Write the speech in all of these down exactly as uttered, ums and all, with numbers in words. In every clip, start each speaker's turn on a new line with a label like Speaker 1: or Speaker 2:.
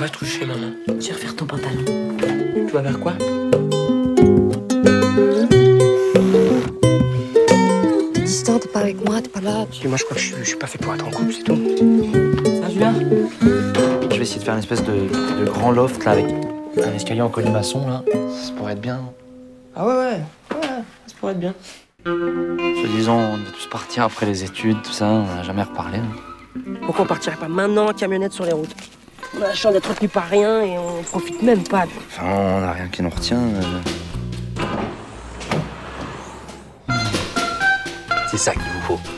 Speaker 1: pas toucher, maman.
Speaker 2: Je vais refaire ton pantalon.
Speaker 1: Tu vas vers quoi?
Speaker 2: T'es distant, t'es pas avec moi, t'es pas là.
Speaker 1: Puis moi, je crois que je, je suis pas fait pour être en couple, c'est tout. Ça, Julien?
Speaker 3: Je vais essayer de faire une espèce de, de grand loft là avec un escalier en colimaçon là. Ça pourrait être bien.
Speaker 1: Ah ouais, ouais, ouais, ça pourrait être bien.
Speaker 3: Soi-disant, on est tous partir après les études, tout ça, on n'a jamais reparlé. Hein.
Speaker 1: Pourquoi on partirait pas maintenant en camionnette sur les routes? On a la chance d'être retenu par rien et on profite même pas.
Speaker 3: Enfin, on n'a rien qui nous retient. Euh...
Speaker 4: C'est ça qu'il vous faut.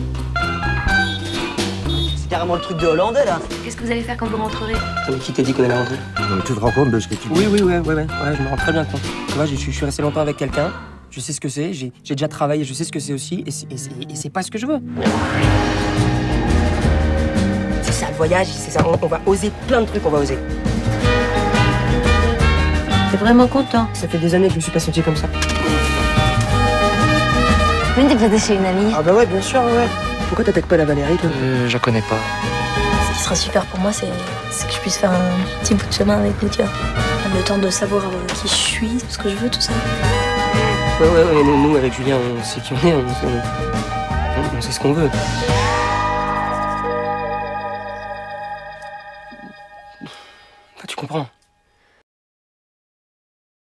Speaker 5: C'est carrément le truc de Hollandais, là.
Speaker 6: Qu'est-ce que vous allez faire quand vous rentrerez?
Speaker 1: Mais qui t'a dit qu'on allait rentrer?
Speaker 4: Tu te rends compte de ce que tu dis?
Speaker 1: Oui, oui, ouais, ouais, ouais, ouais, je me rends très bien compte. Tu vois, je suis, je suis resté longtemps avec quelqu'un, je sais ce que c'est, j'ai déjà travaillé, je sais ce que c'est aussi, et c'est pas ce que je veux. C'est ça, le voyage, c'est ça, on, on va oser plein de trucs, on va oser.
Speaker 6: T'es vraiment content?
Speaker 1: Ça fait des années que je me suis pas senti comme ça.
Speaker 6: Vous venez de passer chez une amie?
Speaker 1: Ah bah ouais, bien sûr, ouais. Pourquoi t'attaques pas la Valérie, toi?
Speaker 3: Euh, je la connais pas.
Speaker 7: Ce qui sera super pour moi, c'est que je puisse faire un petit bout de chemin avec vous, tu vois. Le temps de savoir qui je suis, ce que je veux, tout ça.
Speaker 1: Ouais, ouais, ouais, nous, nous avec Julien, on sait qui on est, on, on, on sait ce qu'on veut.